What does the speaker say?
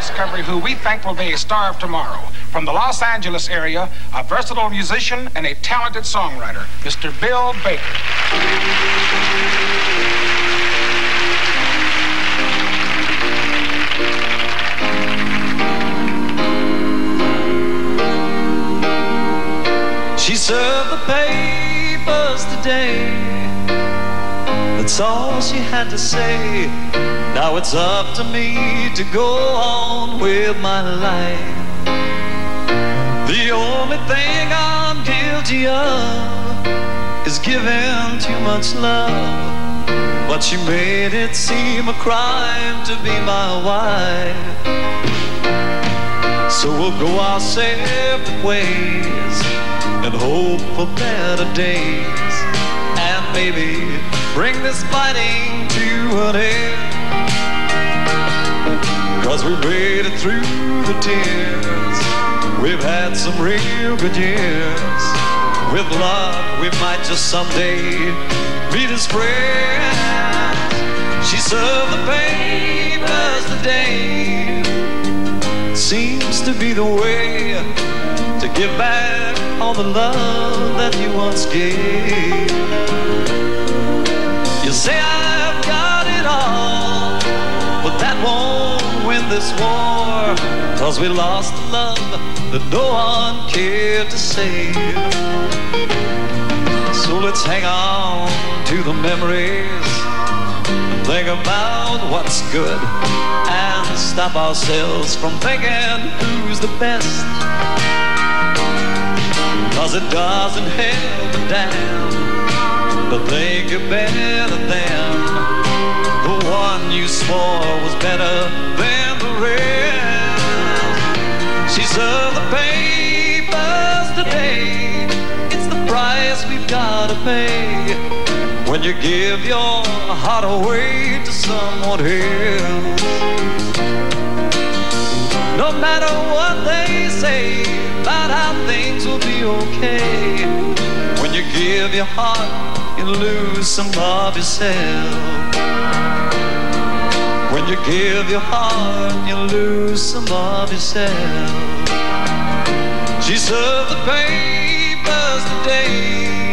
discovery who we think will be a star of tomorrow. From the Los Angeles area, a versatile musician and a talented songwriter, Mr. Bill Baker. She served the papers today. That's all she had to say. Now it's up to me to go on with my life. The only thing I'm guilty of is giving too much love. But she made it seem a crime to be my wife. So we'll go our separate ways and hope for better days, and maybe bring this fighting to an end. 'Cause we made it through the tears. We've had some real good years. With love we might just someday meet as friends. She served the papers today. Seems to be the way to give back all the love that you once gave. You say I've got it all, but that won't win this war. 'Cause we lost the love that no one cared to save. So let's hang on to the memories and think about what's good, and stop ourselves from thinking who's the best. 'Cause it doesn't help a damn to think you're better than the one you swore was better than the rest. She served the papers today. It's the price we've got to pay when you give your heart away to someone else. No matter what they say about how things will be okay, when you give your heart, you lose some of yourself. When you give your heart, you lose some of yourself. She served the papers today.